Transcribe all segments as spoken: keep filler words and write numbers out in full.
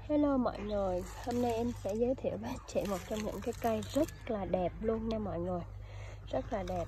Hello mọi người, hôm nay em sẽ giới thiệu với chị một trong những cái cây rất là đẹp luôn nha mọi người. Rất là đẹp.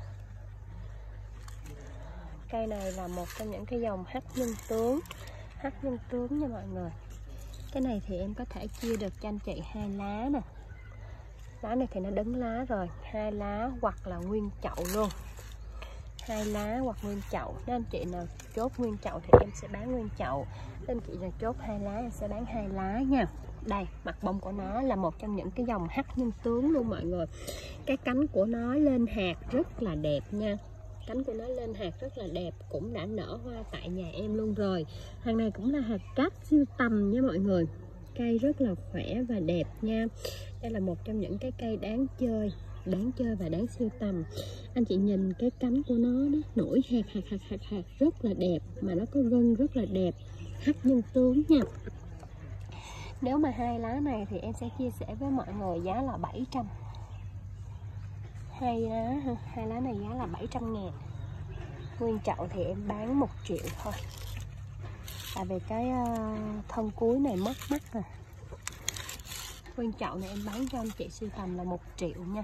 Cây này là một trong những cái dòng hắc nhân tướng. Hắc nhân tướng nha mọi người. Cái này thì em có thể chia được cho anh chị hai lá nè. Lá này thì nó đứng lá rồi, hai lá hoặc là nguyên chậu luôn. Hai lá hoặc nguyên chậu. Nếu anh chị nào chốt nguyên chậu thì em sẽ bán nguyên chậu. Nếu anh chị nào chốt hai lá em sẽ bán hai lá nha. Đây, mặt bông của nó là một trong những cái dòng hắc nhân tướng luôn mọi người. Cái cánh của nó lên hạt rất là đẹp nha. Cánh của nó lên hạt rất là đẹp, cũng đã nở hoa tại nhà em luôn rồi. Hàng này cũng là hạt cát siêu tầm nha mọi người. Cây rất là khỏe và đẹp nha. Đây là một trong những cái cây đáng chơi đáng chơi và đáng siêu tầm. Anh chị nhìn cái cánh của nó, nó nổi hạt hạt hạt hạt hạt rất là đẹp, mà nó có gân rất là đẹp, hắc nhân tướng nha. Nếu mà hai lá này thì em sẽ chia sẻ với mọi người giá là bảy trăm. Hai lá hai lá này giá là bảy trăm ngàn. Nguyên chậu thì em bán một triệu thôi. Tại vì cái thân cuối này mất mắt rồi. Nguyên chậu này em bán cho anh chị siêu tầm là một triệu nha.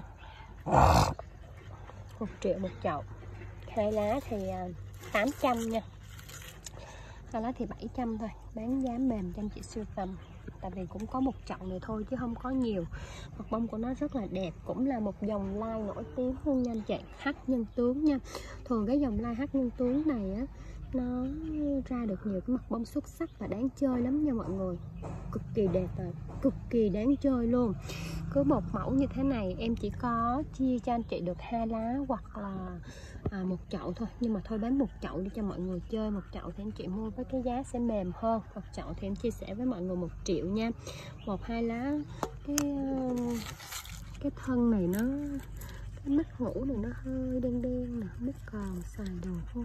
Một triệu một chậu. Hai lá thì tám trăm nha. Hai lá thì bảy trăm thôi. Bán giá mềm cho anh chị siêu tầm. Tại vì cũng có một chậu này thôi chứ không có nhiều. Mặt bông của nó rất là đẹp. Cũng là một dòng lai nổi tiếng luôn nha anh chị. Hắc nhân tướng nha. Thường cái dòng lai hắc nhân tướng này á, nó ra được nhiều cái mặt bông xuất sắc và đáng chơi lắm nha mọi người. Cực kỳ đẹp và cực kỳ đáng chơi luôn. Cứ một mẫu như thế này em chỉ có chia cho anh chị được hai lá hoặc là à, một chậu thôi. Nhưng mà thôi bán một chậu đi cho mọi người chơi. Một chậu thì anh chị mua với cái giá sẽ mềm hơn. Một chậu thì em chia sẻ với mọi người một triệu nha. Một hai lá. Cái cái thân này nó, cái mắt ngủ này nó hơi đen đen nè, không biết còn xài được không.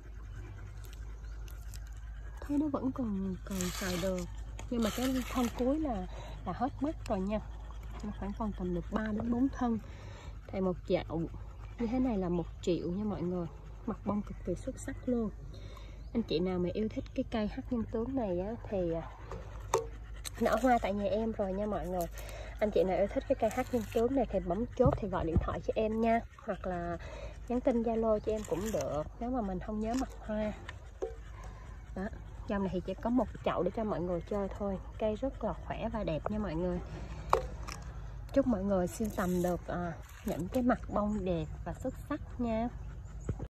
Thấy nó vẫn còn còn xài được. Nhưng mà cái thân cuối là là hết mắt rồi nha. Nó khoảng còn tầm được ba đến bốn thân. Thì một chậu như thế này là một triệu nha mọi người. Mặt bông cực kỳ xuất sắc luôn. Anh chị nào mà yêu thích cái cây hắc nhân tướng này á, thì nở hoa tại nhà em rồi nha mọi người. Anh chị nào yêu thích cái cây hắc nhân tướng này thì bấm chốt thì gọi điện thoại cho em nha. Hoặc là nhắn tin Zalo cho em cũng được, nếu mà mình không nhớ mặt hoa. Đó, dòng này thì chỉ có một chậu để cho mọi người chơi thôi. Cây rất là khỏe và đẹp nha mọi người. Chúc mọi người sưu tầm được uh, những cái mặt bông đẹp và xuất sắc nha.